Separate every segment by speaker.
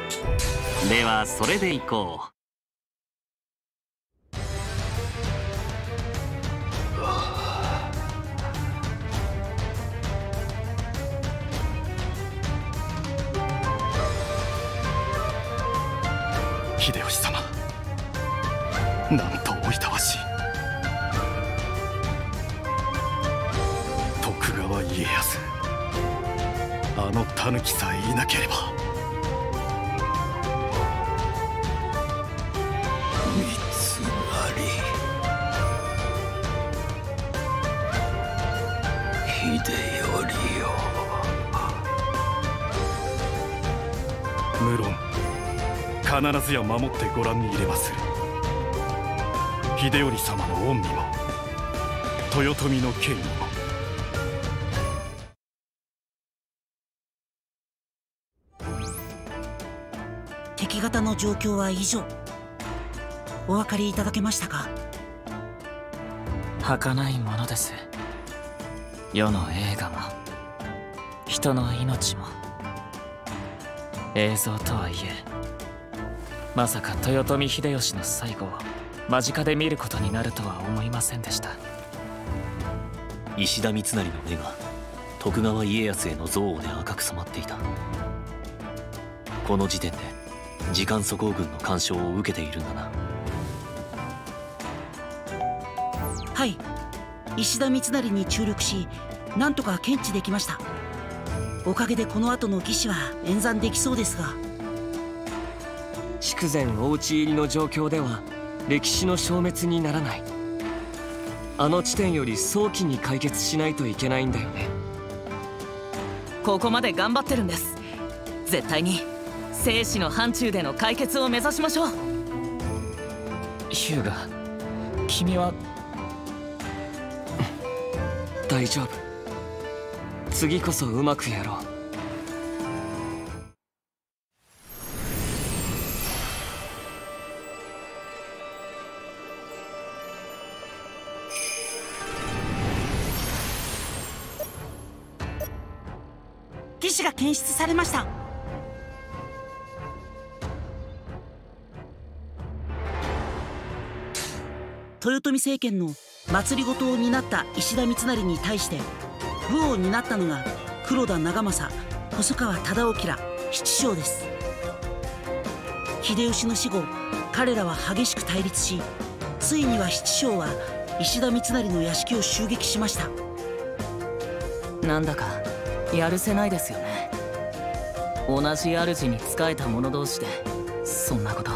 Speaker 1: ではそれでいこう。
Speaker 2: 秀吉様、なんとおいたわしい。徳川家康、あの狸さえいなければ。
Speaker 3: 三成、秀頼よ。
Speaker 2: 無論必ずや守ってご覧に入れまする。秀頼様の恩にも豊臣の権にも。
Speaker 4: 敵方の状況は以上。お分かりいただけましたか？
Speaker 5: 儚いものです。世の栄華も人の命も。映像とはいえ、まさか豊臣秀吉の最後を間近で見ることになるとは思いませんでした。
Speaker 1: 石田三成の目が徳川家康への憎悪で赤く染まっていた。この時点で時間粗行軍の干渉を受けているんだな。
Speaker 4: はい、石田三成に注力し、なんとか検知できました。おかげでこの後の義士は演算できそうですが。
Speaker 6: 筑前大内入りの状況では歴史の消滅にならない。あの地点より早期に解決しないといけないんだよね。
Speaker 7: ここまで頑張ってるんです。絶対に生死の範疇での解決を目指しましょう。
Speaker 5: ヒューガ、君は
Speaker 6: 大丈夫。次こそうまくやろう。
Speaker 4: 義士が検出されました。豊臣政権の政を担った石田三成に対して武を担ったのが黒田長政、細川忠興ら七将です。秀吉の死後、彼らは激しく対立し、ついには七将は石田三成の屋敷を襲撃しました。
Speaker 7: なんだかやるせないですよね。同じ主に仕えた者同士でそんなこと。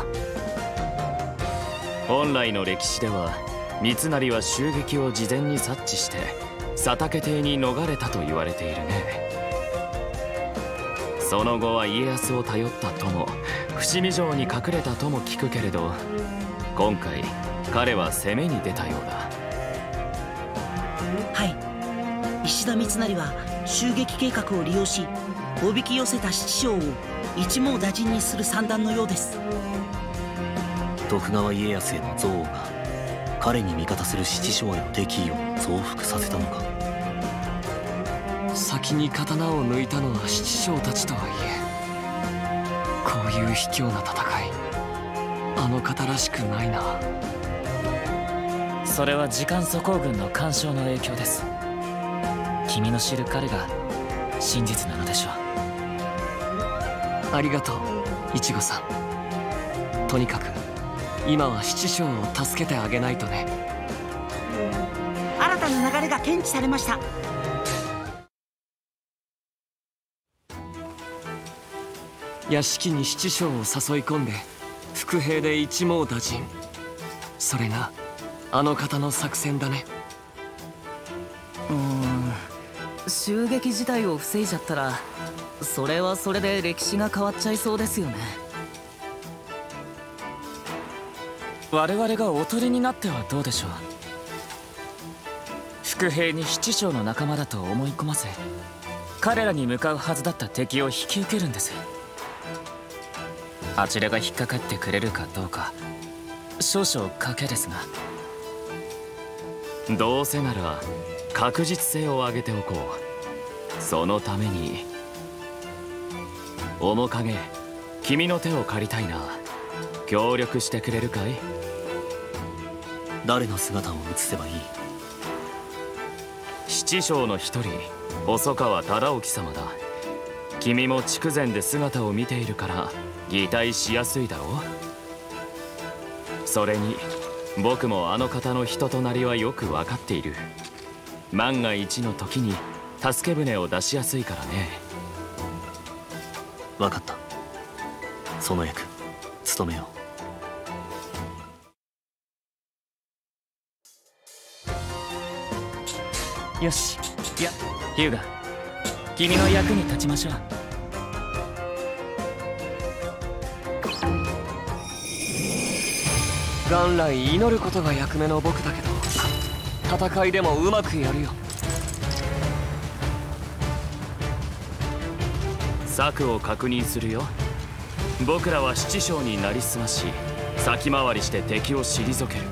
Speaker 5: 本来の歴史では三成は襲撃を事前に察知して佐竹邸に逃れたと言われているね。その後は家康を頼ったとも伏見城に隠れたとも聞くけれど、今回彼は攻めに出たようだ。
Speaker 4: はい、石田三成は襲撃計画を利用し、おびき寄せた七将を一網打尽にする算段のようです。
Speaker 1: 徳川家康への憎悪が彼に味方する七将への敵意を増幅させたのか。
Speaker 6: 先に刀を抜いたのは七将たちとはいえ、こういう卑怯な戦い、あの方らしくないな。
Speaker 5: それは時間粗行軍の干渉の影響です。君の知る彼が真実なのでしょう。
Speaker 6: ありがとう、イチゴさん。とにかく今は七将を助けてあげないとね。
Speaker 4: 新たな流れが検知されました。
Speaker 6: 屋敷に七将を誘い込んで伏兵で一網打尽。それがあの方の作戦だね。
Speaker 7: 襲撃自体を防いじゃったら、それはそれで歴史が変わっちゃいそうですよね。
Speaker 5: 我々がおとりになってはどうでしょう。伏兵に七将の仲間だと思い込ませ、彼らに向かうはずだった敵を引き受けるんです。あちらが引っかかってくれるかどうか少々賭けですが、どうせなら確実性を上げておこう。そのために面影君の手を借りたいな。協力してくれるかい？
Speaker 1: 誰の姿を映せばいい？
Speaker 5: 七将の一人、細川忠興様だ。君も筑前で姿を見ているから擬態しやすいだろう。それに僕もあの方の人となりはよく分かっている。万が一の時に助け舟を出しやすいからね。
Speaker 1: 分かった。その役務めよ
Speaker 7: よし、いやヒューガ、君の役に立ちましょう。
Speaker 6: 元来祈ることが役目の僕だけど、戦いでもうまくやるよ。
Speaker 5: 策を確認するよ。僕らは七将になりすまし、先回りして敵を退ける。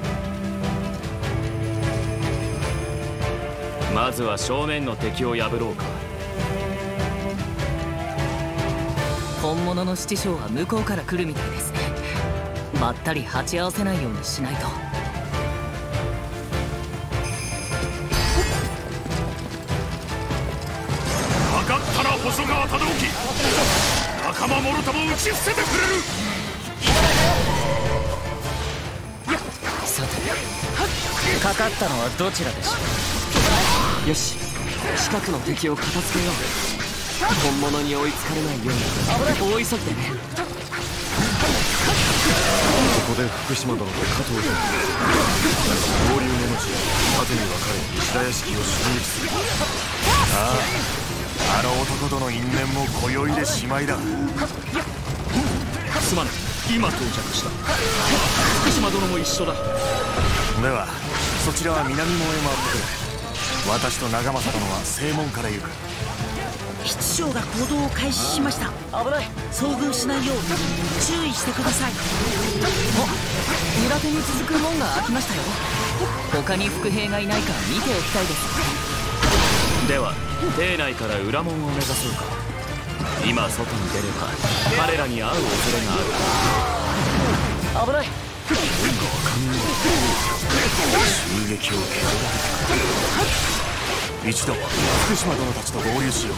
Speaker 5: まずは正面の敵を破ろうか。
Speaker 7: 本物の七将は向こうから来るみたいですね。ばったり鉢合わせないようにしないと。
Speaker 2: 分かったら細川忠興、仲間もろとも打ち捨ててくれる。
Speaker 7: さて、かかったのはどちらでしょう？
Speaker 6: よし、近くの敵を片付けよう。本物に追いつかれないように大急ぎでね。
Speaker 2: ここで福島殿と加藤殿、合流の後縦に分かれ石田屋敷を襲撃する。あの男との因縁も今宵でしまいだ。
Speaker 8: すまない、今到着した。福島殿も一緒だ。
Speaker 2: ではそちらは南門へ回ってくれ。私と長政殿は正門から行く。
Speaker 4: 七将が行動を開始しました。
Speaker 6: 危ない。
Speaker 4: 遭遇しないよう注意してください。
Speaker 7: お、裏手に続く門が開きましたよ。他に伏兵がいないか見ておきたいです。
Speaker 5: では邸内から裏門を目指そうか。今外に出れば彼らに会う恐れがある。
Speaker 6: 危ない。
Speaker 2: 襲撃を受け一度福島殿たちと合流しよう。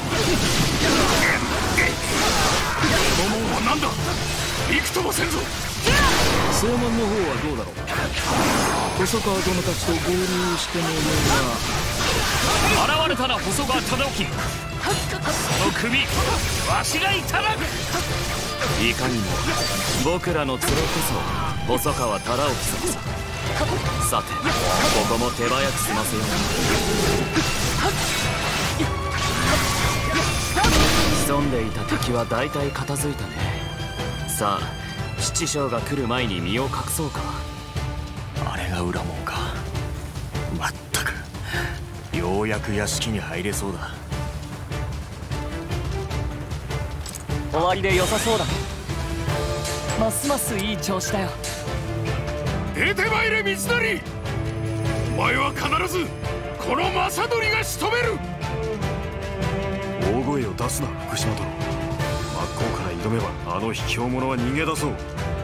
Speaker 2: もうなんだ、びくともせんぞ。
Speaker 8: 正門の方はどうだろう。細川殿たちと合流してもようが。現れたな細川忠興、その首わしがいただく。
Speaker 5: いかにも僕らの連れこそ細川忠興様さ。さて、ここも手早く済ませよう。潜んでいた敵は大体片付いたね。さあ、七将が来る前に身を隠そうか。
Speaker 2: あれが裏門か。まったく、ようやく屋敷に入れそうだ。
Speaker 6: 終わりで良さそうだ。ますますいい調子だよ。
Speaker 2: 出てまいれ三成。お前は必ずこの正則が仕留める。大声を出すな福島殿。真っ向から挑めばあの卑怯者は逃げ出そう。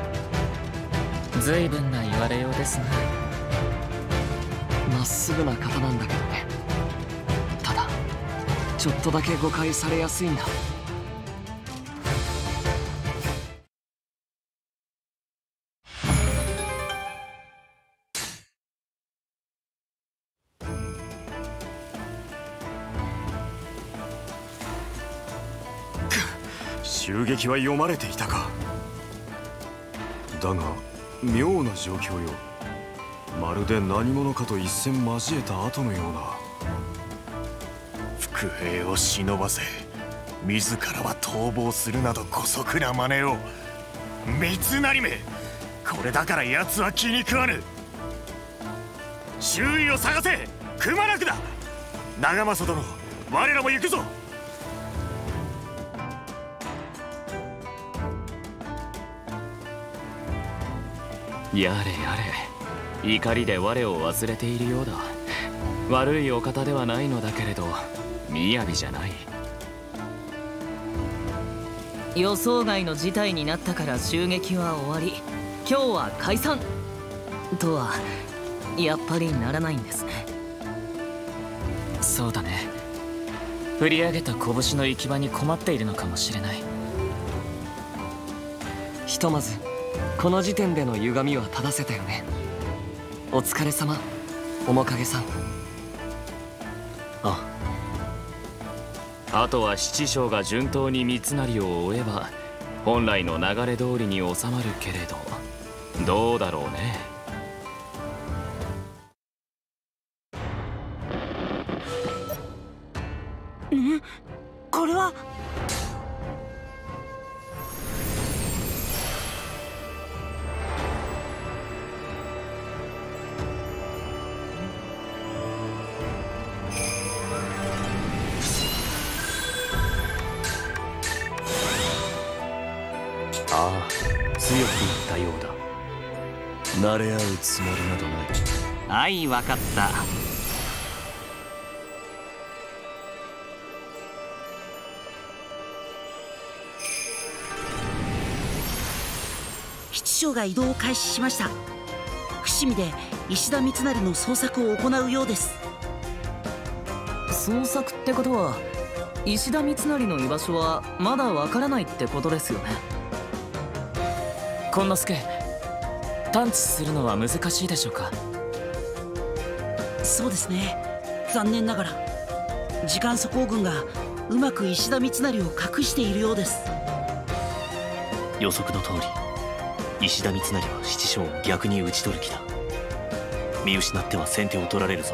Speaker 7: 随分な言われようですな。
Speaker 6: まっすぐな方なんだけどね。ただちょっとだけ誤解されやすいんだ。
Speaker 2: 襲撃は読まれていたか。だが妙な状況よ。まるで何者かと一戦交えた後のような。伏兵を忍ばせ自らは逃亡するなど姑息な真似を。三成め、これだから奴は気に食わぬ。周囲を探せ、くまなくだ。長政殿、我らも行くぞ。
Speaker 5: やれやれ、怒りで我を忘れているようだ。悪いお方ではないのだけれど雅じゃない。
Speaker 7: 予想外の事態になったから襲撃は終わり、今日は解散とはやっぱりならないんですね。
Speaker 5: そうだね。振り上げた拳の行き場に困っているのかもしれない。
Speaker 6: ひとまずこの時点での歪みは正せたよね。お疲れ様、面影さん。
Speaker 8: あとは七将が順当に三成を追えば本来の流れ通りに収まるけれど、どうだろうね。
Speaker 4: これは。
Speaker 3: ああ、強くなったようだ。慣れ合うつもりなどない。
Speaker 5: はい、分かった。
Speaker 4: 七将が移動を開始しました。伏見で石田三成の捜索を行うようです。
Speaker 7: 捜索ってことは石田三成の居場所はまだわからないってことですよね。
Speaker 5: 今之助、探知するのは難しいでしょうか。
Speaker 4: そうですね。残念ながら時間粗行軍がうまく石田三成を隠しているようです。
Speaker 1: 予測の通り、石田三成は七将を逆に討ち取る気だ。見失っては先手を取られるぞ。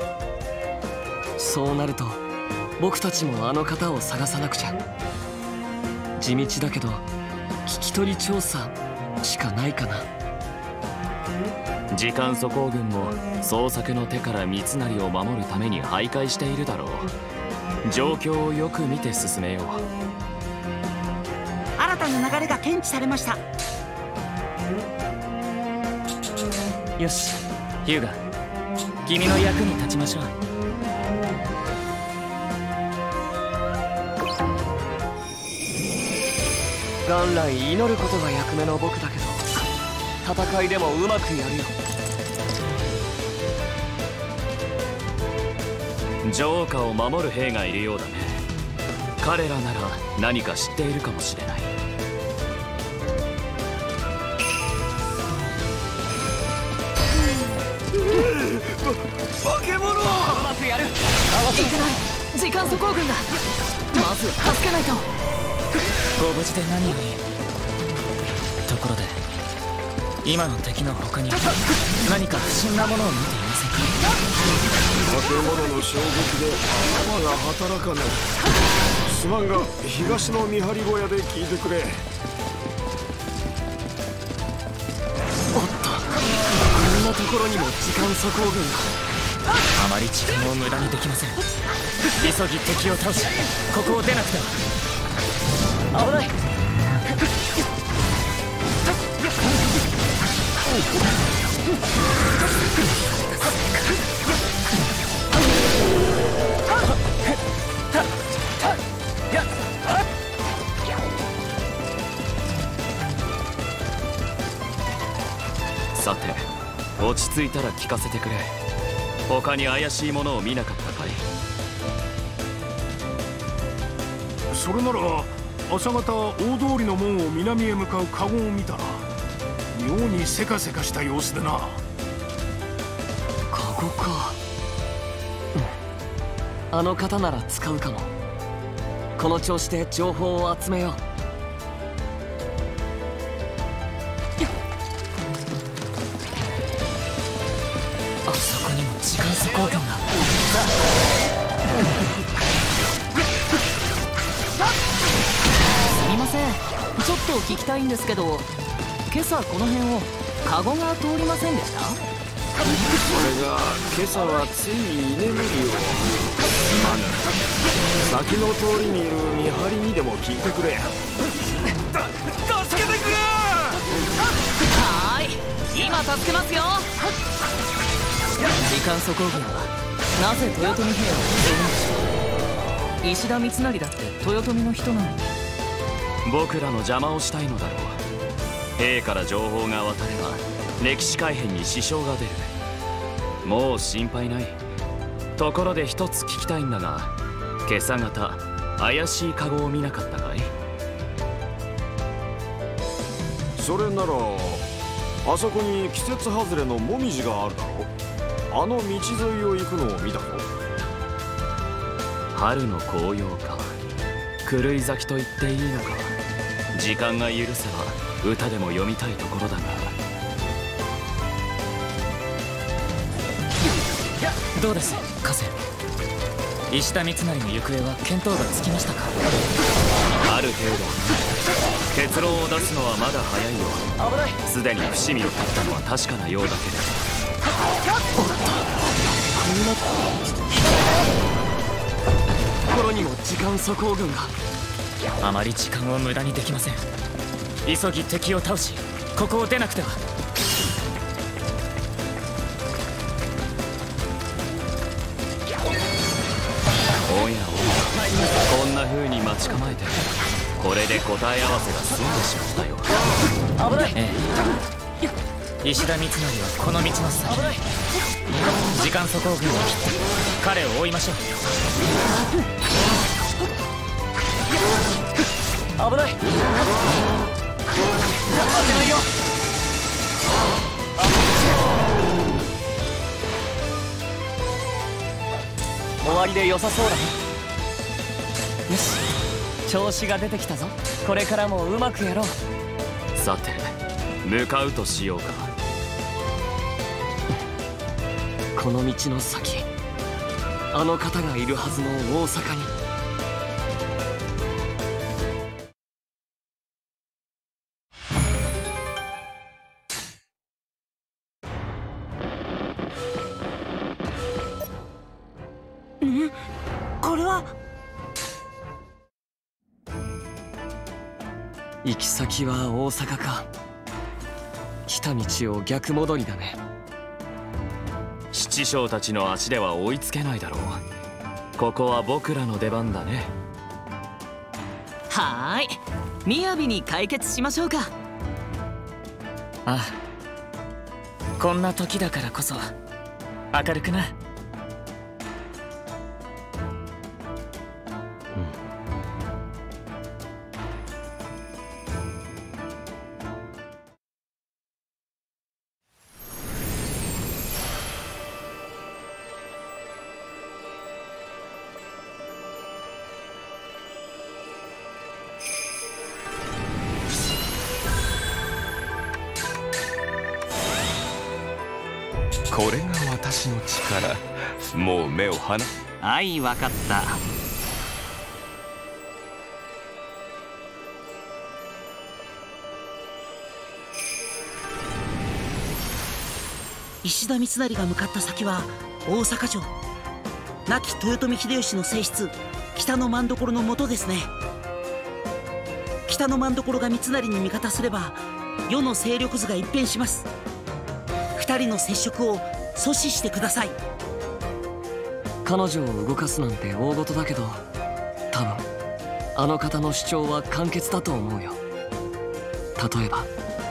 Speaker 6: そうなると僕たちもあの方を探さなくちゃ。地道だけど聞き取り調査しかないかな。
Speaker 8: 時間粗行軍も捜索の手から三成を守るために徘徊しているだろう。状況をよく見て進めよう。
Speaker 4: 新たな流れが検知されました。
Speaker 5: よし、ヒューガ、君の役に立ちましょう。
Speaker 6: 元来祈ることが役目の僕だけど、戦いでもうまくやるよ。
Speaker 8: 城下を守る兵がいるようだね。彼らなら何か知っているかもしれない。
Speaker 2: 化け物！う
Speaker 7: まくやる。いけない、時間粗行軍だ。まず助けないと。
Speaker 5: ご無事で何より。ところで今の敵の他に何か不審なものを見ていませんか。
Speaker 2: 化け物の衝撃で頭が働かない。すまんが東の見張り小屋で聞いてくれ。
Speaker 6: おっと、こんなところにも時間粗行軍が。
Speaker 5: あまり時間を無駄にできません。急ぎ敵を倒し、ここを出なくては。危ない。
Speaker 8: さて、落ち着いたら聞かせてくれ。他に怪しいものを見なかったかい？
Speaker 2: それなら朝方大通りの門を南へ向かうカゴを見たら、妙にせかせかした様子でな。
Speaker 6: カゴか。あの方なら使うかも。この調子で情報を集めよう。
Speaker 5: あそこにも時間粗行軍が。
Speaker 7: すみません、ちょっと聞きたいんですけど、今朝この辺をカゴが通りませんでした？
Speaker 2: それが今朝はつい居眠りを。すまぬ。先の通りにいる見張りにでも聞いてくれ。助けてくれ！
Speaker 7: はーい、今助けますよ。時間粗行軍はなぜ豊臣兵を襲うんでしょう。石田三成だって豊臣の人なのに。
Speaker 3: 僕らの邪魔をしたいのだろう。兵から情報が渡れば歴史改変に支障が出る。もう心配ない。ところで一つ聞きたいんだが、今朝方怪しいカゴを見なかったかい？
Speaker 2: それならあそこに季節外れのモミジがあるだろう。あの道沿いを行くのを見たぞ。
Speaker 3: 春の紅葉か。狂い咲きと言っていいのか。時間が許せば歌でも読みたいところだが。
Speaker 5: どうです加瀬。石田三成の行方は見当がつきましたか？
Speaker 3: ある程度結論を出すのはまだ早いよ。すでに伏見を取ったのは確かなようだけれど。
Speaker 6: 頃にも時間速報軍が。
Speaker 5: あまり時間を無駄にできません。急ぎ敵を倒しここを出なくては。
Speaker 3: おやおや、こんな風に待ち構えてこれで答え合わせが済んでしまったよ。
Speaker 7: 危ない。
Speaker 5: 石田三成はこの道の先に。時間速報軍を切って彼を追いましょう。
Speaker 7: 危ない。終わりで良さそうだね。よし、調子が出てきたぞ。これからもうまくやろう。
Speaker 3: さて向かうとしようか。
Speaker 6: この道の先、あの方がいるはずの大阪に。
Speaker 4: これは
Speaker 6: 行き先は大阪か。来た道を逆戻りだね。
Speaker 3: 七将たちの足では追いつけないだろう。ここは僕らの出番だね。
Speaker 7: はーい、雅に解決しましょうか。
Speaker 5: ああ、こんな時だからこそ明るくな。
Speaker 9: これが私の力。もう目を離。
Speaker 7: はい、分かった。
Speaker 4: 石田三成が向かった先は大阪城。亡き豊臣秀吉の正室北の政所の下ですね。北の政所が三成に味方すれば世の勢力図が一変します。二人の接触を阻止してください。
Speaker 6: 彼女を動かすなんて大事だけど、多分あの方の主張は簡潔だと思うよ。例えば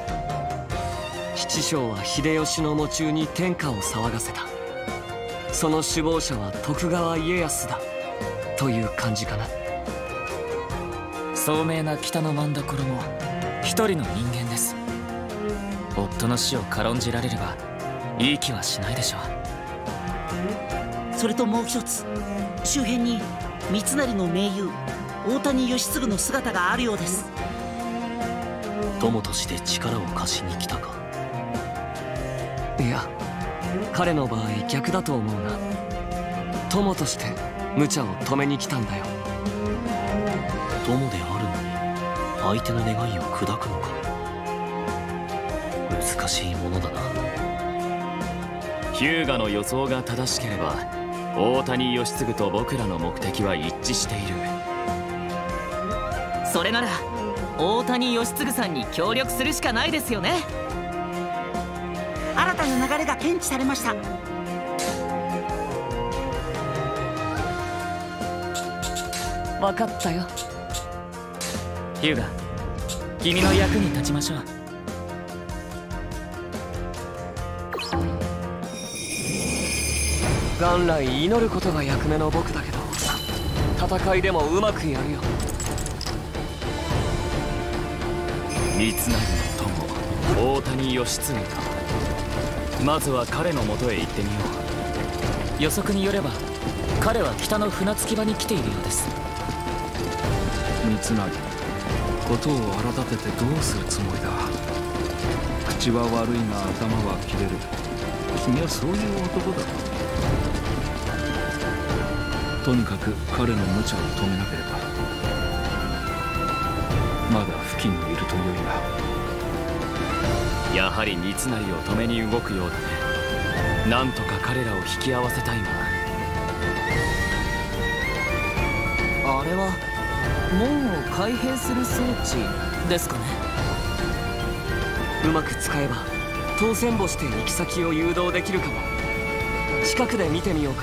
Speaker 6: 七将は秀吉の喪中に天下を騒がせた。その首謀者は徳川家康だという感じかな。
Speaker 5: 聡明な北の政所も一人の人間です。夫の死を軽んじられればいい気はしないでしょう。
Speaker 4: それともう一つ、周辺に三成の盟友大谷義継の姿があるようです。
Speaker 1: 友として力を貸しに来たか。
Speaker 6: いや、彼の場合逆だと思うな。友として無茶を止めに来たんだよ。
Speaker 1: 友であるのに相手の願いを砕くのか。難しいものだな。
Speaker 3: 日向の予想が正しければ大谷義継と僕らの目的は一致している。
Speaker 7: それなら大谷義継さんに協力するしかないですよね。
Speaker 4: 新たな流れが検知されました。
Speaker 7: 分かったよ。
Speaker 5: ヒューガ、君の役に立ちましょう。
Speaker 6: 元来祈ることが役目の僕だけど、戦いでもうまくやるよ。
Speaker 3: 三成の友大谷義経か。まずは彼のもとへ行ってみよ
Speaker 5: う。予測によれば彼は北の船着き場に来ているようです。
Speaker 8: 三成、事を荒立ててどうするつもりだ。口は悪いが頭は切れる。君はそういう男だ。とにかく彼の無茶を止めなければ。まだ付近にいると良い
Speaker 3: が。やはり三成を止めに動くようだね。なんとか彼らを引き合わせたいが。
Speaker 7: あれは門を開閉する装置ですかね。
Speaker 6: うまく使えば当選簿して行き先を誘導できるかも。近くで見てみようか。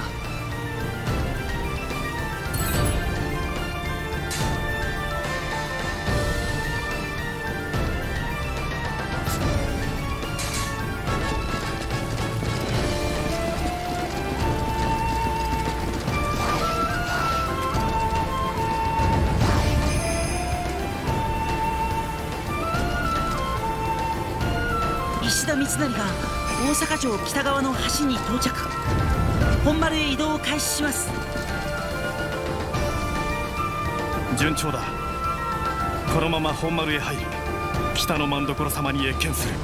Speaker 4: 石田三成が大阪城北側の橋に到着。本丸へ移動を開始します。
Speaker 2: 順調だ。このまま本丸へ入り、北の政所様に謁見する。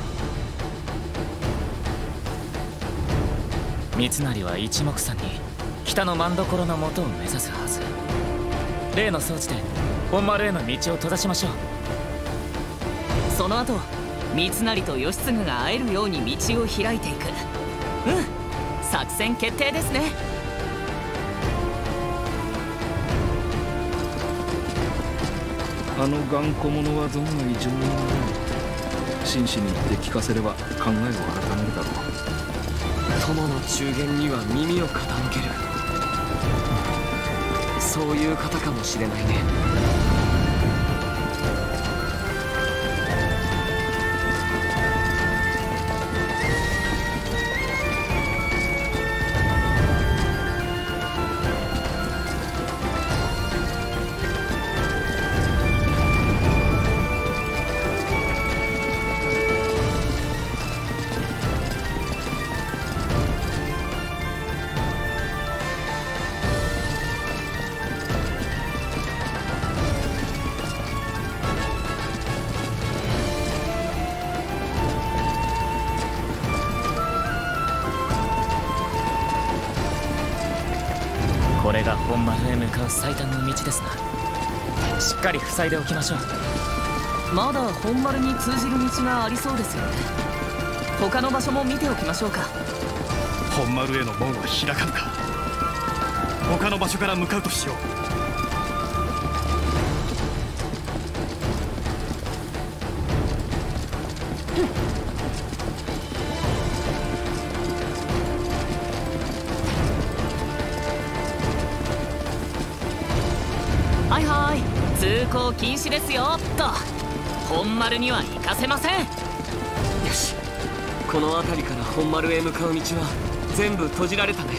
Speaker 5: 三成は一目散に北の政所の元を目指すはず。例の装置で本丸への道を閉ざしましょう。
Speaker 7: その後三成と義経が会えるように道を開いていく。作戦決定ですね。
Speaker 8: あの頑固者は存外情になる。真摯に言って聞かせれば考えを改めるだろう。
Speaker 6: 友の中言には耳を傾ける。そういう方かもしれないね。
Speaker 5: これが本丸へ向かう最短の道ですな。しっかり塞いでおきましょう。
Speaker 7: まだ本丸に通じる道がありそうですよね。他の場所も見ておきましょうか。
Speaker 2: 本丸への門は開かぬか。他の場所から向かうとしよう。
Speaker 7: はいはい、通行禁止ですよっと。本丸には行かせません。
Speaker 6: よし、この辺りから本丸へ向かう道は全部閉じられたね。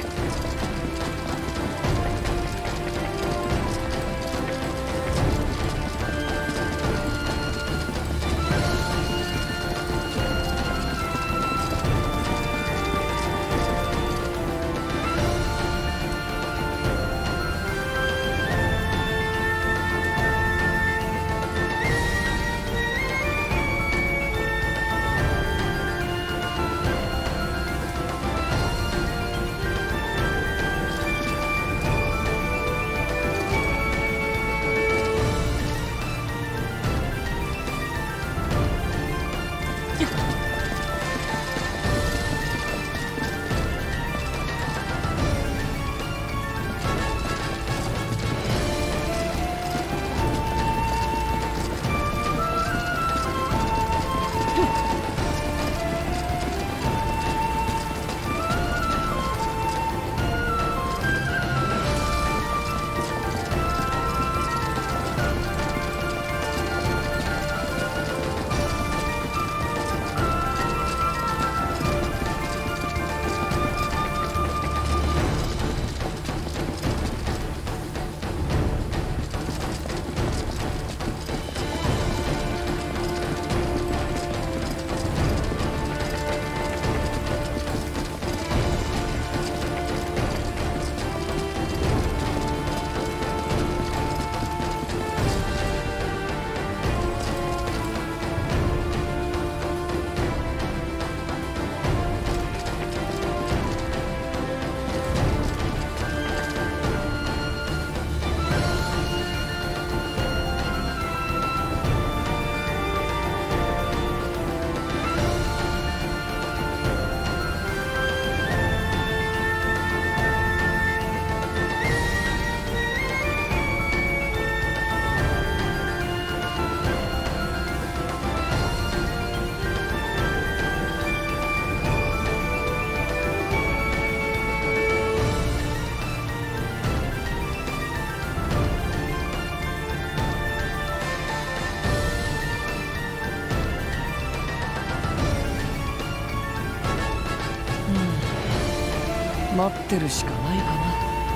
Speaker 6: 待ってるしかないかな。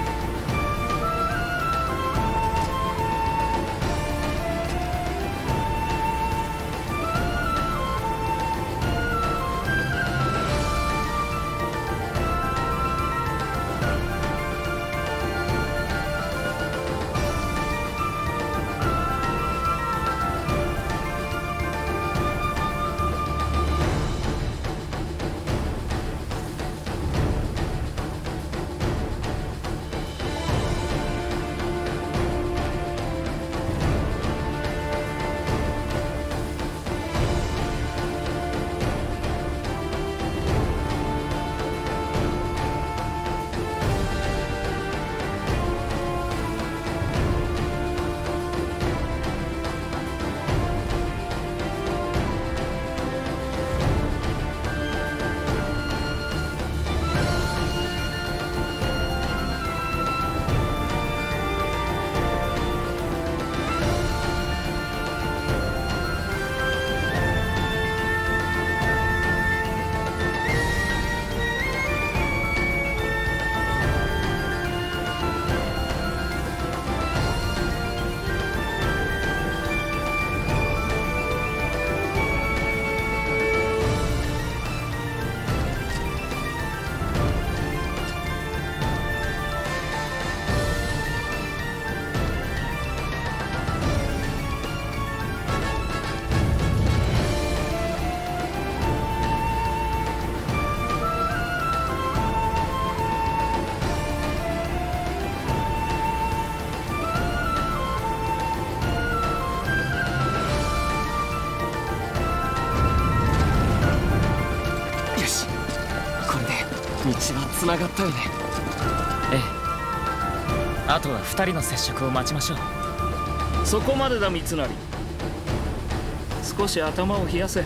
Speaker 6: 道はつながったよね。
Speaker 5: ええ、あとは2人の接触を待ちましょう。
Speaker 8: そこまでだ三成。少し頭を冷やせ。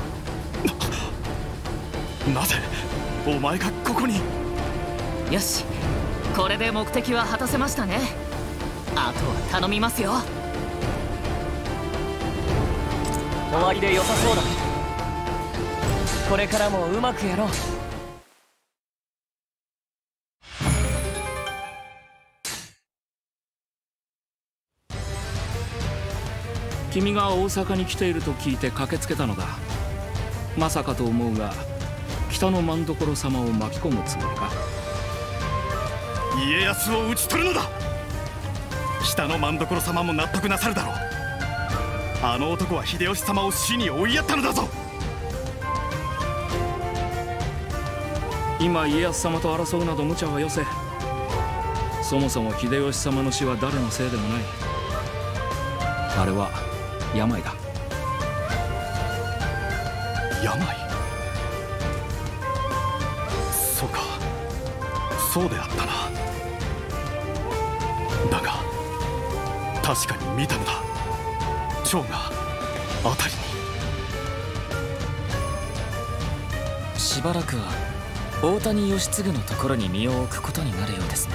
Speaker 2: なぜお前がここに。
Speaker 7: よし、これで目的は果たせましたね。あとは頼みますよ。
Speaker 6: 終わりで良さそうだ。これからもうまくやろう。
Speaker 8: 君が大阪に来ていると聞いて駆けつけたのだ。まさかと思うが北の政所様を巻き込むつもりか。
Speaker 2: 家康を討ち取るのだ。北の政所様も納得なさるだろう。あの男は秀吉様を死に追いやったのだぞ。
Speaker 8: 今家康様と争うなど無茶はよせ。そもそも秀吉様の死は誰のせいでもない。あれは病だ。
Speaker 2: 病。そうか、そうであったな。だが確かに見たのだ。蝶が辺り
Speaker 5: に。しばらくは大谷義継のところに身を置くことになるようですね。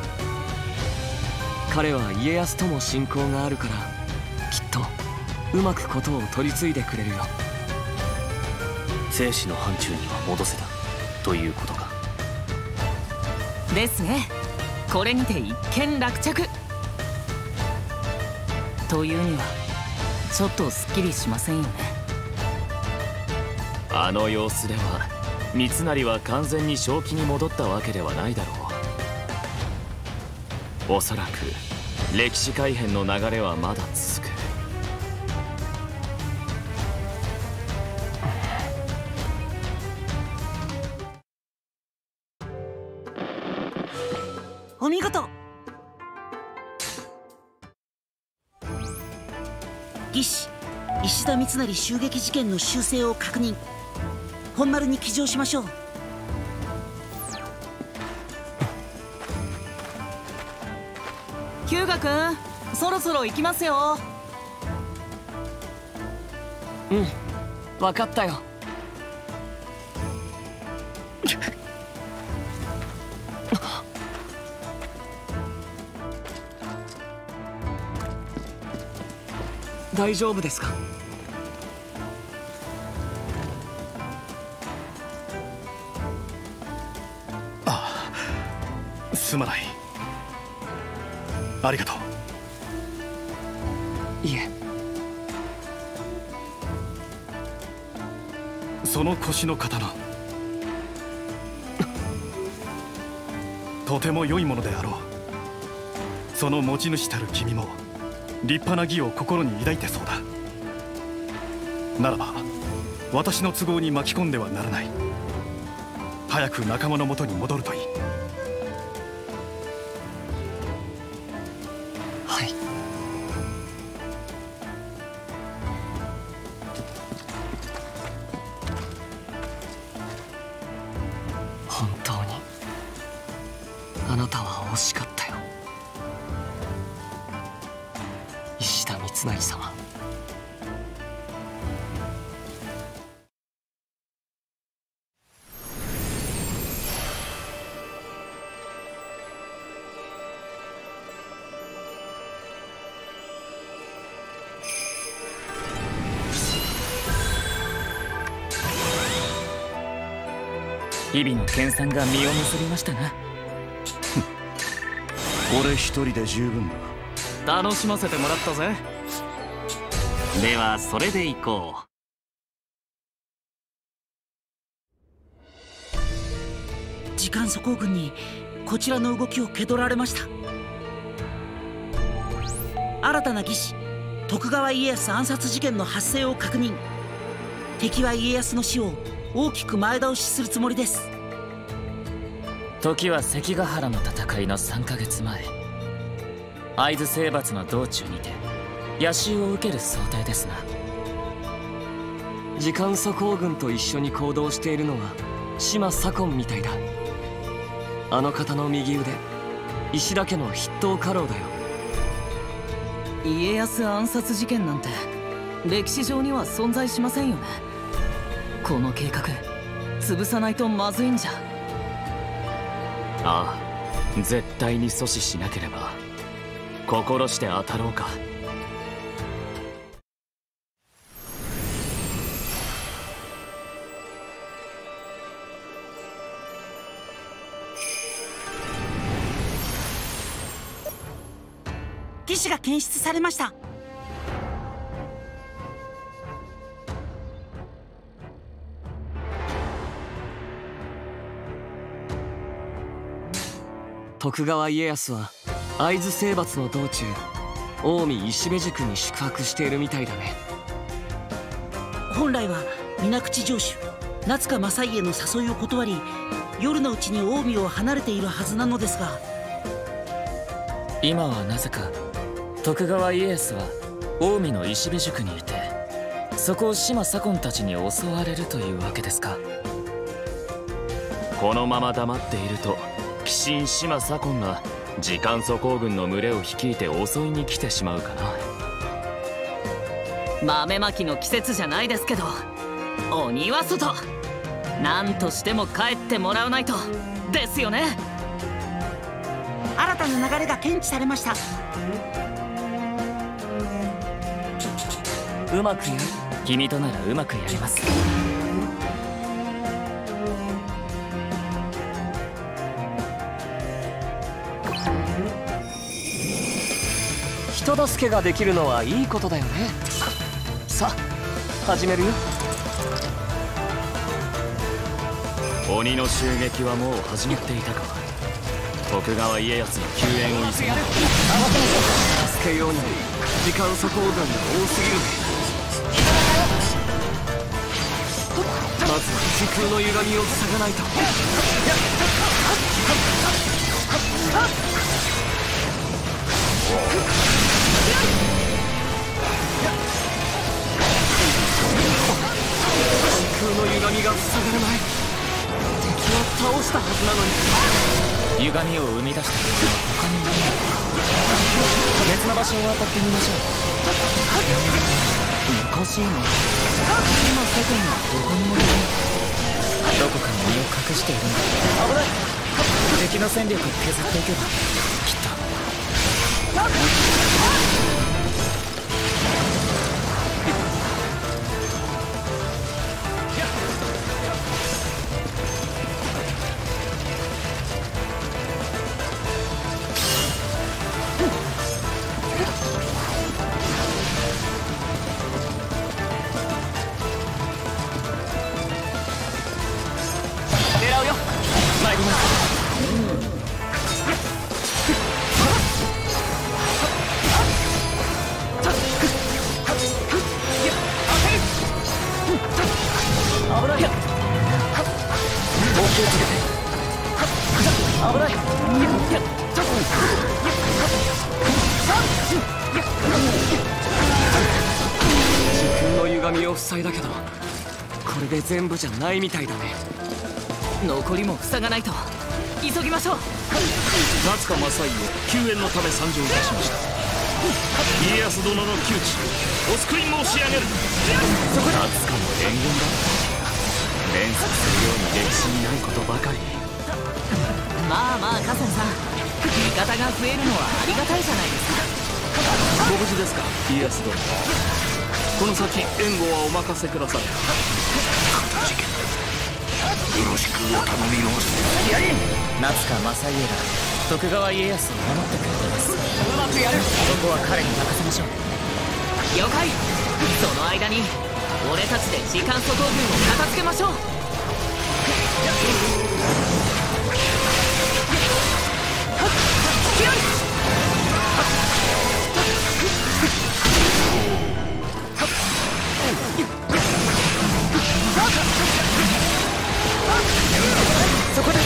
Speaker 6: 彼は家康とも親交があるからきっとうまくことを取り継いでくれるよ。
Speaker 1: 生死の範疇には戻せたということか。
Speaker 7: ですね。これにて一件落着というにはちょっとすっきりしませんよね。
Speaker 3: あの様子では三成は完全に正気に戻ったわけではないだろう。おそらく歴史改変の流れはまだ続く。
Speaker 4: お見事。義士石田三成襲撃事件の修正を確認。本丸に騎乗しましょう。
Speaker 7: 日向君、そろそろ行きますよ。
Speaker 6: うん、分かったよ。大丈夫ですか？
Speaker 2: すまない。ありがとう。
Speaker 6: いえ。
Speaker 2: その腰の刀とても良いものであろう。その持ち主たる君も立派な義を心に抱いてそうだ。ならば私の都合に巻き込んではならない。早く仲間のもとに戻るといい。
Speaker 6: はい。本当にあなたは惜しかったよ、石田三成様。
Speaker 5: 日々の研鑽が実を結びましたな。
Speaker 2: 俺一人で十分だ。
Speaker 5: 楽しませてもらったぜ。
Speaker 1: ではそれで行こ
Speaker 4: う。時間粗行軍にこちらの動きを気取られました。新たな義士徳川家康暗殺事件の発生を確認。敵は家康の死を大きく前倒しするつもりです。
Speaker 5: 時は関ヶ原の戦いの3ヶ月前、会津征伐の道中にて夜襲を受ける想定ですな。
Speaker 6: 時間粗行軍と一緒に行動しているのは島左近みたいだ。あの方の右腕、石田家の筆頭家老だよ。
Speaker 7: 家康暗殺事件なんて歴史上には存在しませんよね。この計画潰さないとまずいんじゃ。
Speaker 3: ああ、絶対に阻止しなければ。心して当たろうか。
Speaker 4: 義士が検出されました。
Speaker 6: 徳川家康は会津征伐の道中、近江石部宿に宿泊しているみたいだね。
Speaker 4: 本来は水口城主夏川正家の誘いを断り、夜のうちに近江を離れているはずなのですが、
Speaker 5: 今はなぜか徳川家康は近江の石部宿にいて、そこを島左近たちに襲われるというわけですか。
Speaker 3: このまま黙っていると鬼神島左近が時間粗行軍の群れを率いて襲いに来てしまうかな。
Speaker 7: 豆まきの季節じゃないですけど、鬼は外、何としても帰ってもらわないとですよね。
Speaker 4: 新たな流れが検知されました。
Speaker 5: うまくやる。君とならうまくやります。
Speaker 6: 人助けができるのはいいことだよね。さあ始めるよ。
Speaker 3: 鬼の襲撃はもう始まっていたか。徳川家康の救援を急ぐ。
Speaker 6: 助けように時間粗行軍が多すぎる。まずは時空の歪みを塞がないと。時空の歪みが塞がらない。敵は倒したはずなのに。
Speaker 5: 歪みを生み出した敵は他にいないのか。別の場所を当たってみましょう。おかしいな。今世間はどこにもいない。どこかに身を隠しているんだ。危ない。敵の戦力を削っていけばきっと。
Speaker 6: 神を塞いだけど、これで全部じゃないみたいだね。
Speaker 7: 残りも塞がないと。急ぎましょう。
Speaker 8: 夏川正家救援のため参上いたしました。家康殿の窮地お救い申し上げる。
Speaker 3: そこで夏川の援軍だ。連作するように歴史にないことばかり。
Speaker 7: まあまあ河川さん、味方が増えるのはありがたいじゃないですか。
Speaker 8: ご無事ですか家康殿。この先援護はお任せください。
Speaker 2: よろしくお頼み申す。
Speaker 5: 夏川正家が徳川家康を守ってくれてます。
Speaker 7: うまくやる。
Speaker 5: そこは彼に任せましょう。
Speaker 7: 了解。その間に俺たちで時間速報軍を片付けましょう。そこで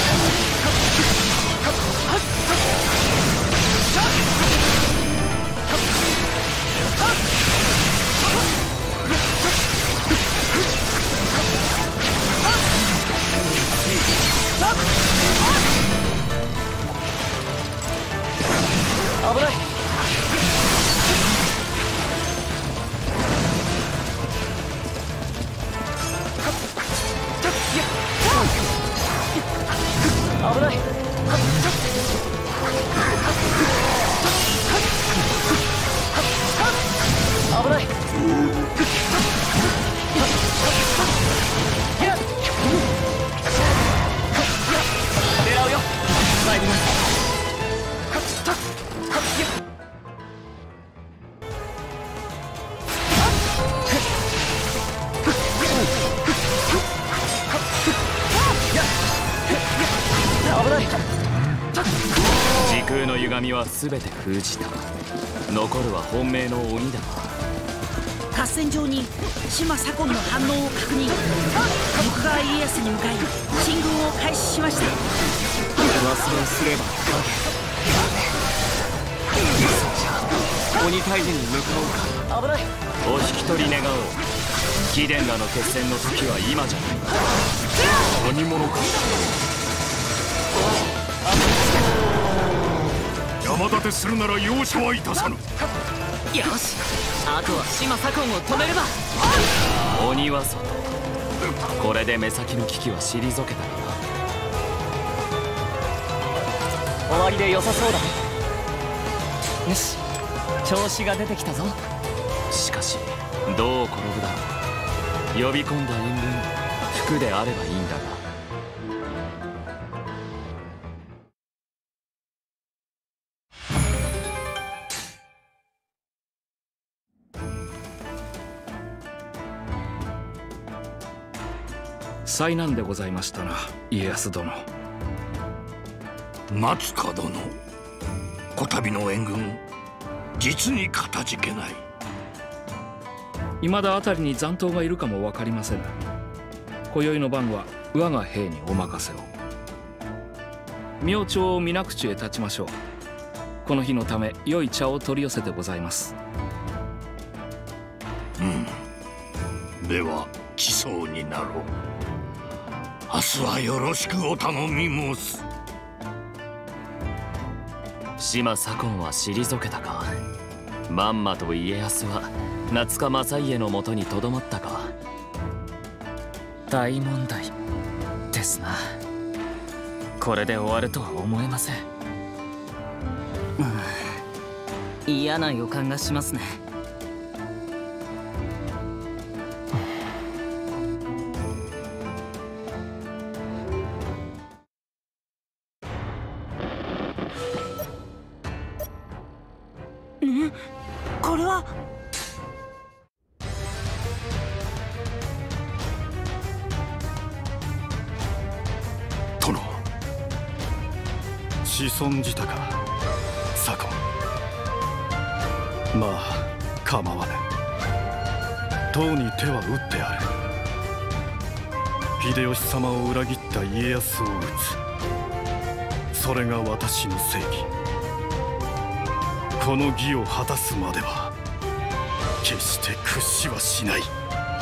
Speaker 7: 危ない。危ない。危ない。狙うよ。参ります。
Speaker 3: 時空の歪みは全て封じた。残るは本命の鬼だ。
Speaker 4: 合戦場に島左近の反応を確認。徳川家康に向かい進軍を開始しました。
Speaker 6: 忘れすれば鬼退治に向かおうか。
Speaker 7: 危ない。
Speaker 3: お引き取り願おう。貴殿らの決戦の時は今じゃない。
Speaker 2: 何者か。山立てするなら容赦はいたさぬ。
Speaker 7: よし、あとは島左近を止めれば。
Speaker 3: 鬼は外。これで目先の危機は退けたか
Speaker 7: 終わりで良さそうだ。よし、調子が出てきたぞ。
Speaker 3: な。しかしどう転ぶだろう。呼び込んだ援軍服であればいいんだが。
Speaker 8: 災難でございましたな家康殿。
Speaker 2: 夏川殿、こたびの援軍実にかたじけない。
Speaker 8: 未だ辺りに残党がいるかも分かりませぬ。今宵の晩は我が兵にお任せを。明朝水口へ立ちましょう。この日のため良い茶を取り寄せてございます。
Speaker 2: では地層になろう。明日はよろしくお頼み申す。
Speaker 3: 島左近は退けたか。まんまと家康は夏川正家のもとにとどまったか。
Speaker 5: 大問題ですな。これで終わるとは思えません。
Speaker 7: 嫌な予感がしますね。
Speaker 4: これは
Speaker 2: 殿、子孫じたか左近。まあ構わぬ。唐に手は打ってある。秀吉様を裏切った家康を討つ。それが私の正義。この義を果たすまでは決して屈しはしない。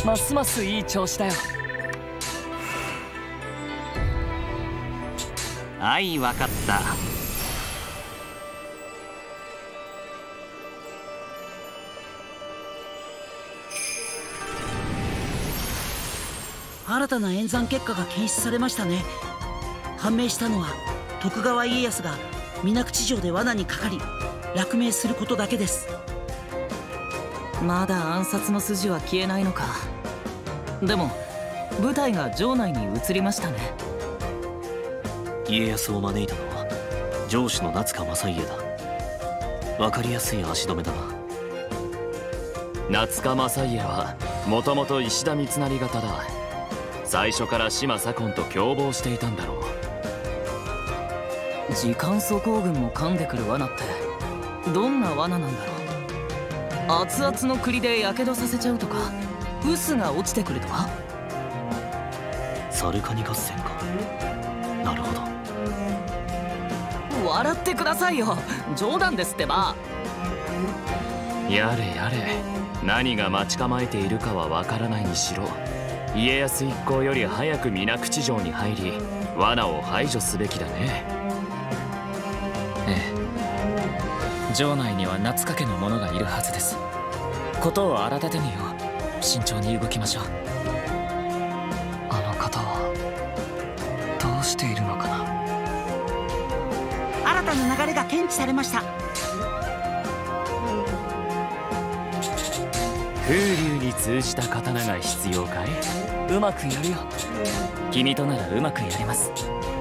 Speaker 6: ますますいい調子だよ。
Speaker 5: はい、わかった。
Speaker 4: 新たな演算結果が検出されましたね。判明したのは徳川家康が水口城で罠にかかり落命することだけです。
Speaker 7: まだ暗殺の筋は消えないのか。でも部隊が城内に移りましたね。
Speaker 1: 家康を招いたのは城主の夏川正家だ。分かりやすい足止めだな。
Speaker 3: 夏川正家はもともと石田三成型だ。最初から島左近と共謀していたんだろう。
Speaker 7: 時間粗行軍も噛んでくる罠ってどんな罠なんだろう。熱々の栗でやけどさせちゃうとか、臼が落ちてくるとか。
Speaker 1: サルカニ合戦か。なるほど。
Speaker 7: 笑ってくださいよ、冗談ですってば。
Speaker 3: やれやれ、何が待ち構えているかは分からないにしろ、家康一行より早く水口城に入り罠を排除すべきだね。
Speaker 5: ええ、城内には夏掛けの者がいるはずです。ことを荒立てぬよう慎重に動きましょう。
Speaker 6: あの方はどうしているのかな。
Speaker 4: 新たな流れが検知されました。
Speaker 3: 風流に通じた刀が必要かい？
Speaker 7: うまくやるよ。
Speaker 5: 君とならうまくやれます。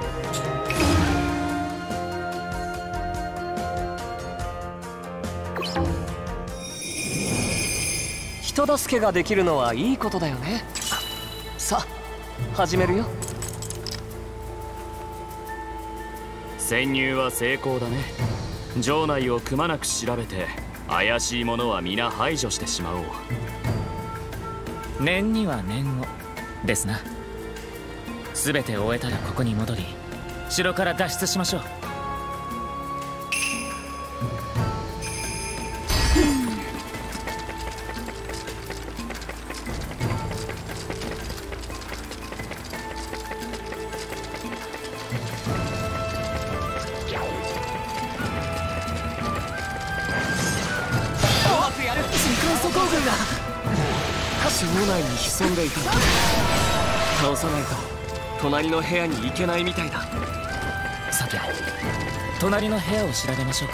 Speaker 6: 人助けができるのはいいことだよね。さあ始めるよ。
Speaker 3: 潜入は成功だね。城内をくまなく調べて怪しいものは皆排除してしまおう。
Speaker 5: 念には念をですな。全て終えたらここに戻り城から脱出しましょう。
Speaker 6: 城内に潜んでいた。倒さないと隣の部屋に行けないみたいだ。
Speaker 5: さて隣の部屋を調べましょうか。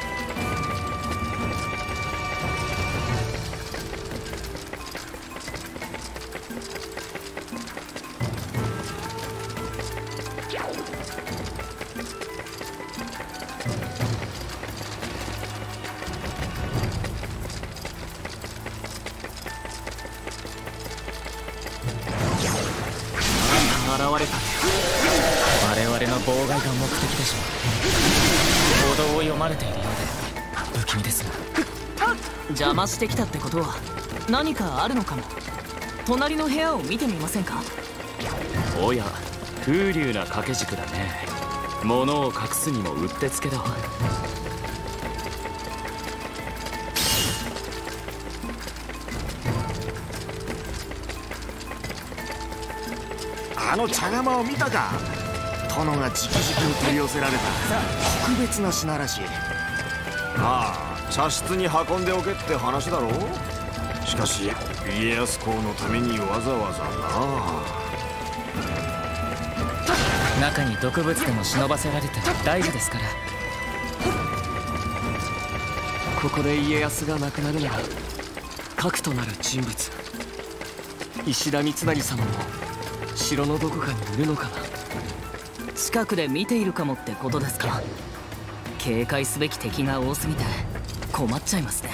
Speaker 6: 現れた。
Speaker 5: 我々の妨害が目的でしょう。行動を読まれているようで不気味ですが。
Speaker 7: 邪魔してきたってことは何かあるのかも。隣の部屋を見てみませんか。
Speaker 3: おや、風流な掛け軸だね。物を隠すにもうってつけだわ。
Speaker 2: あの茶釜を見たか。殿が直々に取り寄せられた特別な品らしい。ああ、茶室に運んでおけって話だろう。しかし家康公のためにわざわざ
Speaker 5: な。中に毒物でも忍ばせられて大事ですから。
Speaker 6: ここで家康が亡くなるなら核となる人物石田三成様も城のどこかにいるのかな。
Speaker 7: 近くで見ているかもってことですか。警戒すべき敵が多すぎて困っちゃいますね。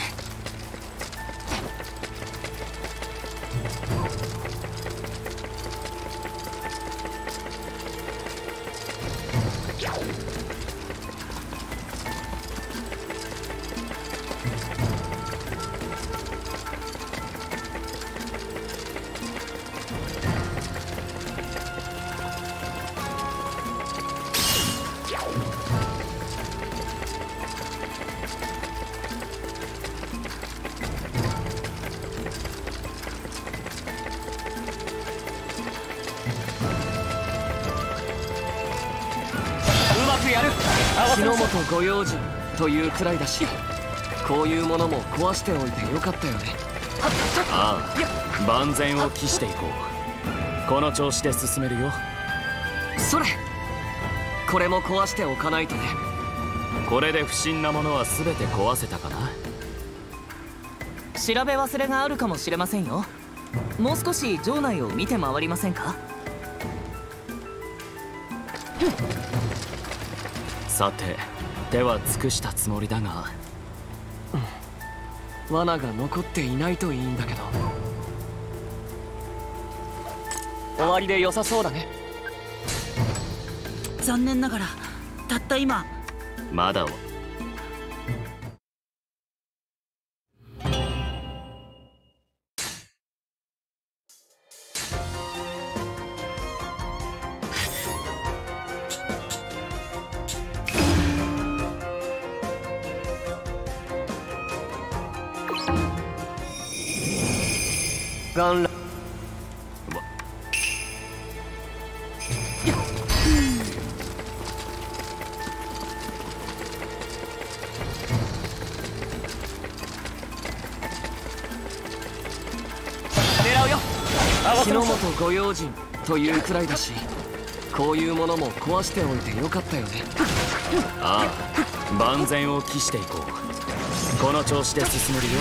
Speaker 6: 日の本ご用心というくらいだし、こういうものも壊しておいてよかったよね。
Speaker 3: ああ、万全を期していこう。この調子で進めるよ。
Speaker 6: それ、これも壊しておかないとね。
Speaker 3: これで不審なものは全て壊せたかな。
Speaker 7: 調べ忘れがあるかもしれませんよ。もう少し城内を見て回りませんか？
Speaker 3: さて、手は尽くしたつもりだが、
Speaker 6: 罠が残っていないといいんだけど。終わりで良さそうだね。
Speaker 4: 残念ながらたった今。
Speaker 3: まだ
Speaker 6: 元来
Speaker 7: 狙うよ。
Speaker 6: 日の本ご用心というくらいだし、こういうものも壊しておいてよかったよね。
Speaker 3: ああ、万全を期していこう。この調子で進めるよ。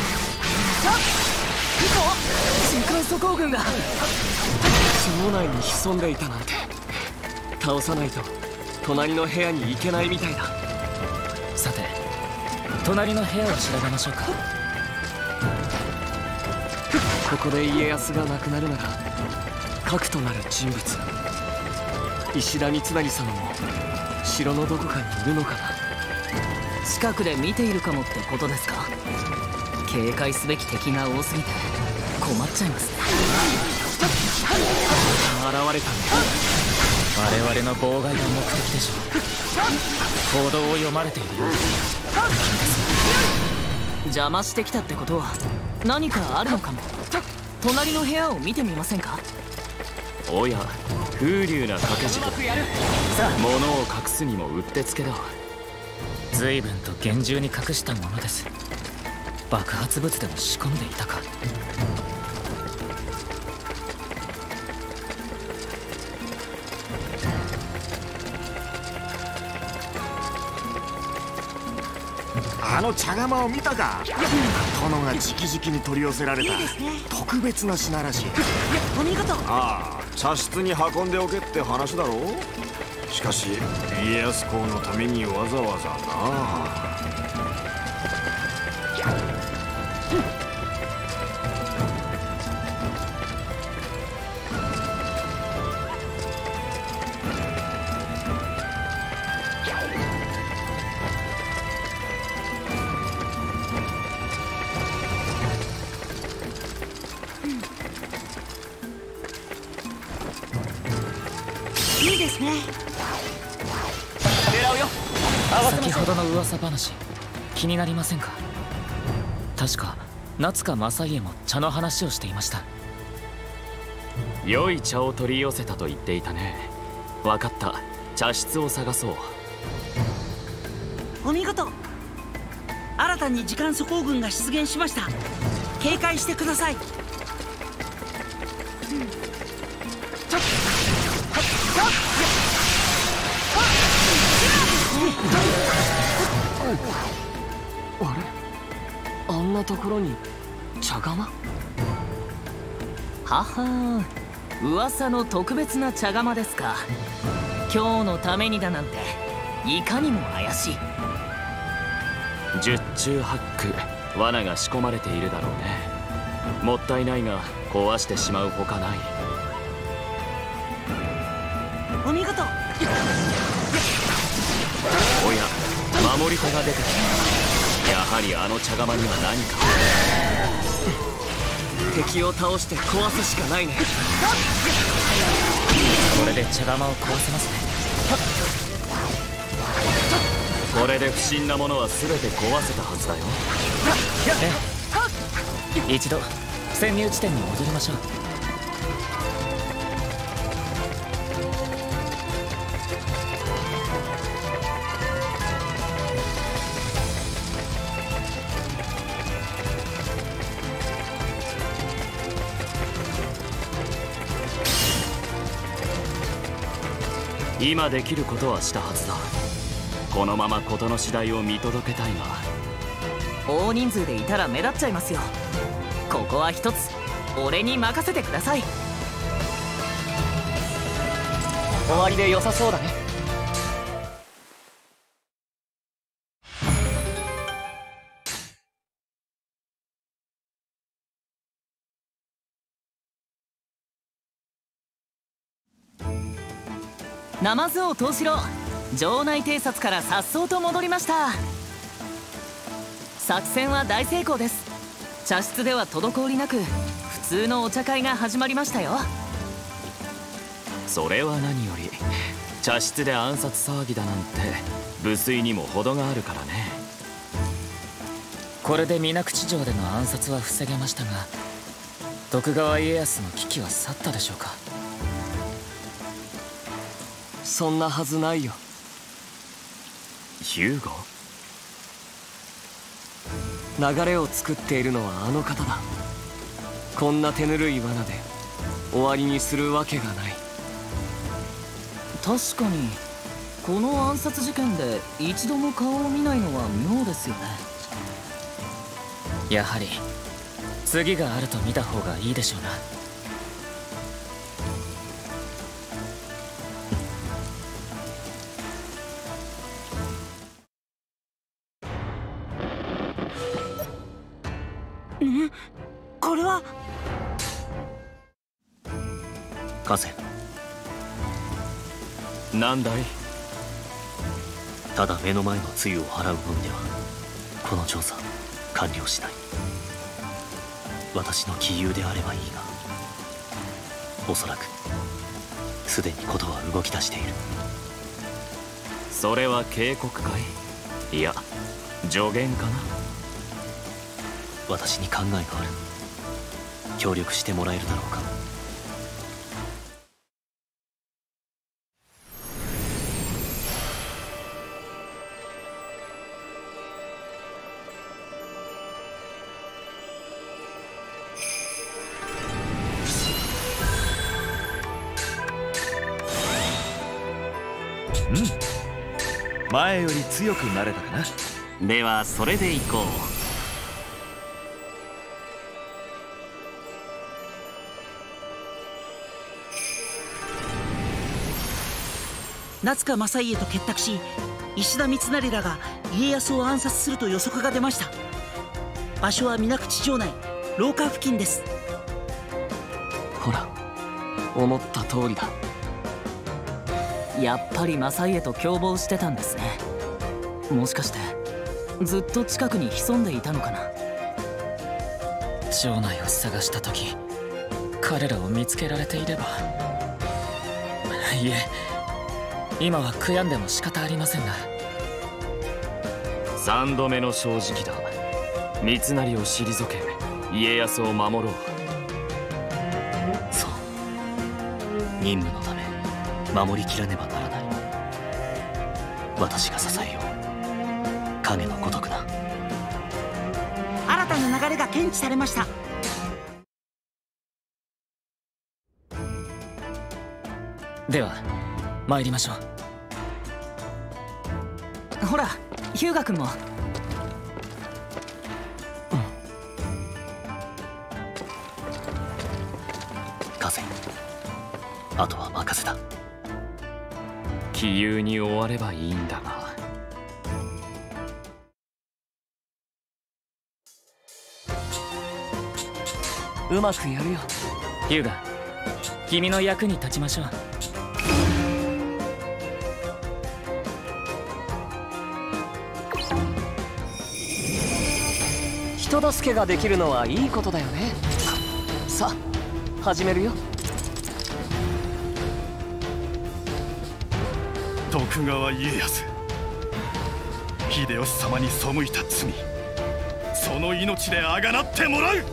Speaker 7: 時間速攻軍が
Speaker 6: 城内に潜んでいたなんて。倒さないと隣の部屋に行けないみたいだ。
Speaker 5: さて、隣の部屋を調べましょうか。
Speaker 6: ここで家康が亡くなるなら核となる人物、石田三成様も城のどこかにいるのかな。
Speaker 7: 近くで見ているかもってことですか？警戒すべき敵が多すぎて困っちゃいますね。
Speaker 6: 現れたね。
Speaker 5: 我々の妨害が目的でしょう。行動を読まれているようです。
Speaker 7: 邪魔してきたってことは何かあるのかも。隣の部屋を見てみませんか？
Speaker 3: おや、風流な掛け軸だ。物を隠すにもうってつけだ。
Speaker 5: 随分と厳重に隠したものです。爆発物でも仕込んでいたか。
Speaker 2: あの茶釜を見たか。殿が直々に取り寄せられた特別な品らしい。
Speaker 4: お見事。
Speaker 2: ああ、茶室に運んでおけって話だろう。しかし家康公のためにわざわざな。
Speaker 4: いいですね。
Speaker 7: 狙うよ。
Speaker 5: 先ほどの噂話気になりませんか？確か夏香正家も茶の話をしていました。
Speaker 3: 良い茶を取り寄せたと言っていたね。分かった、茶室を探そう。
Speaker 4: お見事。新たに時間速攻軍が出現しました。警戒してください。
Speaker 6: あれ、あんなところに茶釜？
Speaker 7: ははー、噂の特別な茶釜ですか。今日のためにだなんていかにも怪しい。
Speaker 3: 十中八九罠が仕込まれているだろうね。もったいないが壊してしまうほかない。
Speaker 4: お見事。
Speaker 3: おや、守り手が出てきた。やはりあの茶釜には何か。
Speaker 6: 敵を倒して壊すしかないね。
Speaker 5: これで茶釜を壊せますね。
Speaker 3: これで不審なものは全て壊せたはずだよ。
Speaker 5: ええ、一度潜入地点に戻りましょう。
Speaker 3: 今できることはしたはずだ。このまま事の次第を見届けたいが。
Speaker 7: 大人数でいたら目立っちゃいますよ。ここは一つ俺に任せてください。
Speaker 6: 終わりで良さそうだね。
Speaker 7: ナマズ王藤四郎、城内偵察から颯爽と戻りました。作戦は大成功です。茶室では滞りなく普通のお茶会が始まりましたよ。
Speaker 3: それは何より茶室で暗殺騒ぎだなんて無粋にも程があるからね。
Speaker 5: これで水口城での暗殺は防げましたが、徳川家康の危機は去ったでしょうか。
Speaker 6: そんなはずないよ。
Speaker 3: ヒューゴ？
Speaker 6: 流れを作っているのはあの方だ。こんな手ぬるい罠で終わりにするわけがない。
Speaker 7: 確かにこの暗殺事件で一度も顔を見ないのは妙ですよね。
Speaker 5: やはり次があると見た方がいいでしょうな。
Speaker 4: これは
Speaker 1: 河川、
Speaker 3: なんだい？
Speaker 1: ただ目の前の露を払うのみではこの調査完了しない。私の杞憂であればいいが、おそらくすでにことは動き出している。
Speaker 3: それは警告かい？いや助言かな。
Speaker 1: 私に考えがある。協力してもらえるだろうか。
Speaker 10: 前より強くなれたかな。
Speaker 1: ではそれでいこう。
Speaker 4: 夏川正家と結託し、石田三成らが家康を暗殺すると予測が出ました。場所は水口城内廊下付近です。
Speaker 6: ほら、思った通りだ。
Speaker 7: やっぱり正家と共謀してたんですね。もしかしてずっと近くに潜んでいたのかな。
Speaker 5: 城内を探した時彼らを見つけられていれば。いえ、今は悔やんでも仕方ありませんが。
Speaker 3: 3度目の正直だ。三成を退け家康を守ろう。
Speaker 1: そう、任務のため守りきらねばならない。私が支えよう。影のごとくな。
Speaker 4: 新たな流れが検知されました。
Speaker 5: では参りましょう。
Speaker 7: ほら日向君も。
Speaker 1: 風、あとは任せた。
Speaker 3: 杞憂に終わればいいんだが。
Speaker 6: うまくやるよ。
Speaker 5: ヒューガ、君の役に立ちましょう。
Speaker 6: 人助けができるのはいいことだよね。さあ始めるよ。
Speaker 2: 徳川家康、秀吉様に背いた罪、その命であがなってもらう。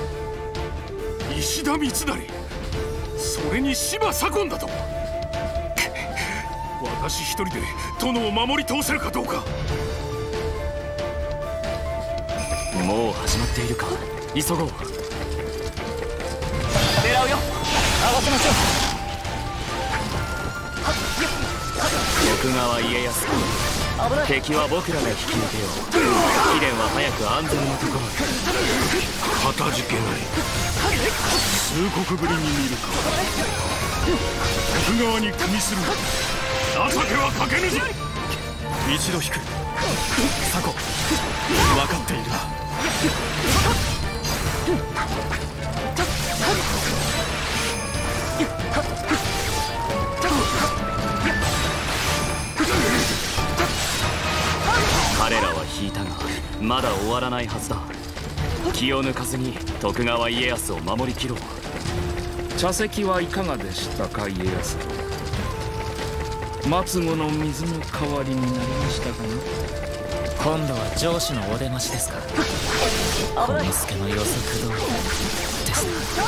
Speaker 2: 石田三成、それに芝左近だと。私一人で殿を守り通せるかどうか。
Speaker 3: もう始まっているか。急ごう。
Speaker 6: 狙うよ。合わせましょう。
Speaker 3: 徳川家康公、敵は僕らが引き抜けよう。貴殿は早く安全なところへ。
Speaker 2: かたじけない。数国ぶりに見るか。徳川に組みする情けはかけぬぞ。一度引く。佐子、分かっているな。
Speaker 3: 彼らは引いたがまだ終わらないはずだ。気を抜かずに徳川家康を守りきろう。
Speaker 8: 茶席はいかがでしたか、家康。末子の水の代わりになりましたかな。
Speaker 5: 今度は上司のお出ましですか。小野助の予測通りですな。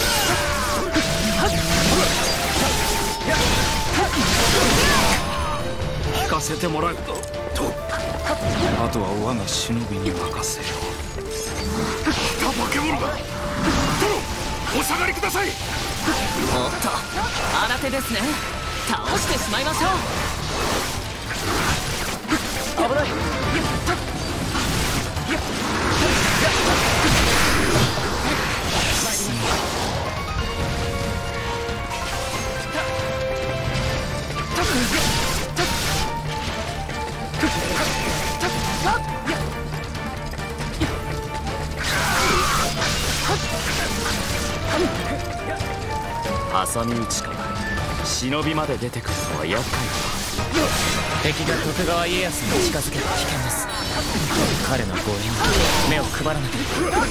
Speaker 8: 聞かせてもらう。あとは我が忍びに任せよう。
Speaker 2: 化け物だ。殿、お下がりください。
Speaker 7: おっと、新手ですね。倒してしまいましょう。危ない。
Speaker 3: 挟み撃ちか。忍びまで出てくるのは厄介だ。
Speaker 5: 敵が徳川家康に近づけば危険です。彼の護衛に目を配らなければ。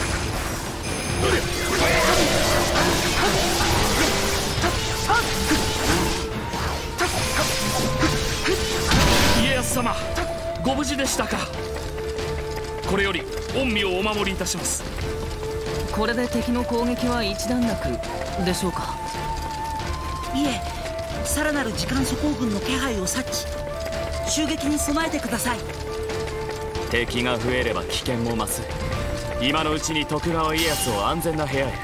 Speaker 8: 家康様、ご無事でしたか。これより御身をお守りいたします。
Speaker 7: これで敵の攻撃は一段落でしょうか。
Speaker 4: いえ、さらなる時間粗行軍の気配を察知、襲撃に備えてください。
Speaker 3: 敵が増えれば危険も増す。今のうちに徳川家康を安全な部屋へ。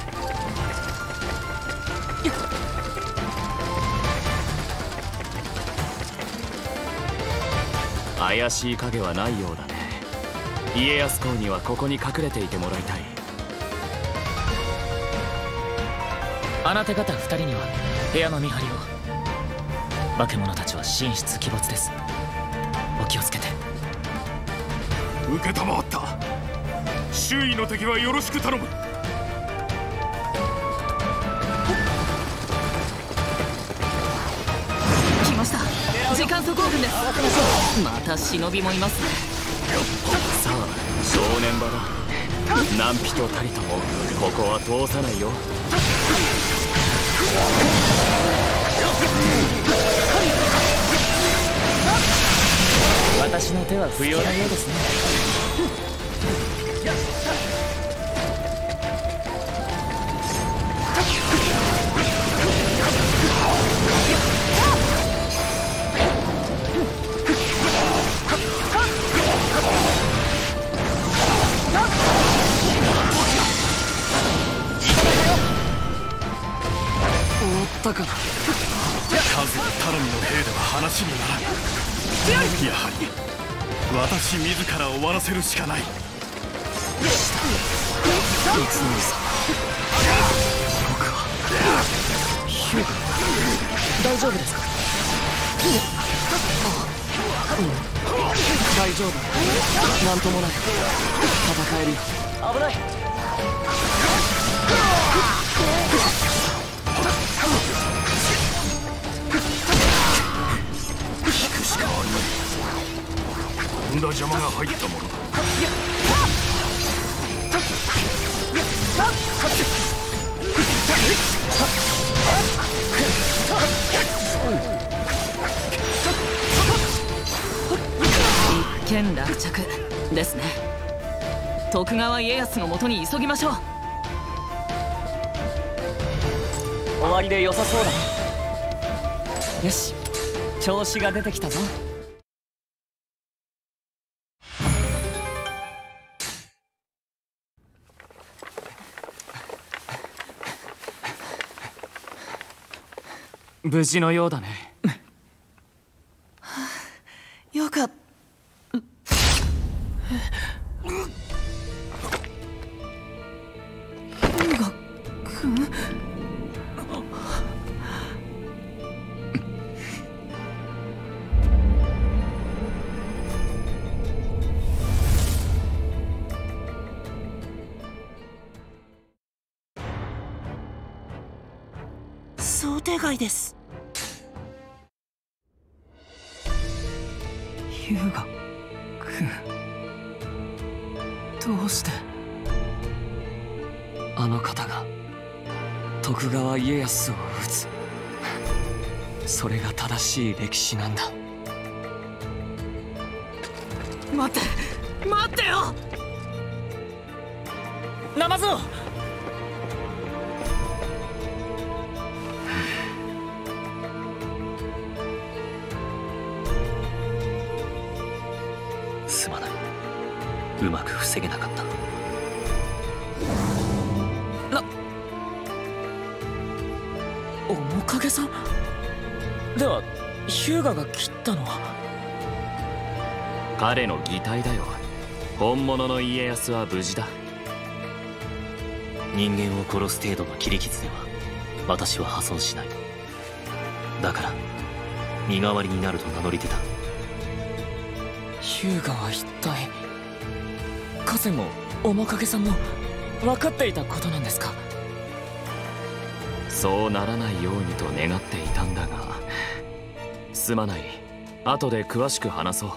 Speaker 3: 怪しい影はないようだね。家康公にはここに隠れていてもらいたい。
Speaker 5: あなた方2人には部屋の見張りを。化け物たちは神出鬼没です。お気をつけて。
Speaker 2: 承った。周囲の敵はよろしく頼む。
Speaker 7: 来ました。時間粗行軍です。また忍びもいますね。
Speaker 3: さあ、正念場だ。何人たりともここは通さないよ。
Speaker 5: 私の手は不要なようですね。
Speaker 8: 終わったかな。
Speaker 2: 数で頼みの兵では話にならん。やはり私自ら終わらせるしかない。
Speaker 5: 三成さん、僕はヒューガ、大丈夫ですか。大丈夫、なんともない。戦えるよ。危ない。
Speaker 2: 引くしかあるまい。とんだ邪魔が入ったものだ。
Speaker 7: 一件落着ですね。徳川家康のもとに急ぎましょう。
Speaker 6: 終わりで良さそうだ。よし、調子が出てきたぞ。
Speaker 3: 無事のようだね。
Speaker 7: よかった。
Speaker 4: 想定外です。
Speaker 7: 優雅君、どうして。
Speaker 6: あの方が徳川家康を討つ、それが正しい歴史なんだ。
Speaker 7: 待って待ってよ、ナマズオ。
Speaker 1: すまない、うまく防げなかった。
Speaker 7: 面影さんでは、ヒューガが切ったのは。
Speaker 3: 彼の擬態だよ。本物の家康は無事だ。
Speaker 1: 人間を殺す程度の切り傷では私は破損しない。だから身代わりになると名乗り出た。
Speaker 7: ヒューガは一体風も面影さんも分かっていたことなんですか。
Speaker 3: そうならないようにと願っていたんだが、すまない。後で詳しく話そう。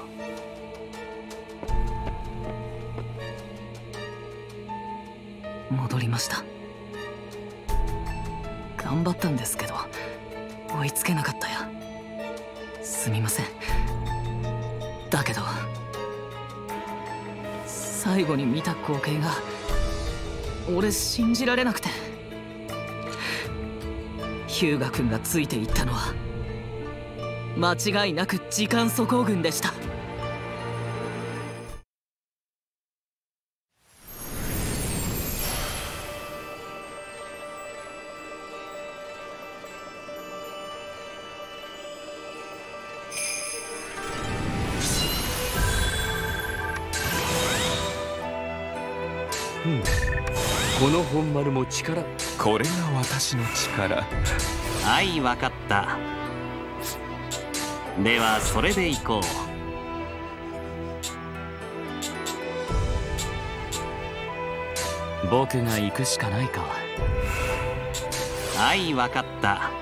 Speaker 7: 戻りました。頑張ったんですけど追いつけなかったや。すみません。だけど最後に見た光景が俺信じられなくて。ヒューガ君がついていったのは間違いなく時間粗行軍でした。
Speaker 9: この本丸も力。これが私の力。
Speaker 11: はい、分かった。ではそれで行こ
Speaker 3: う。僕が行くしかないか。
Speaker 11: はい、分かった。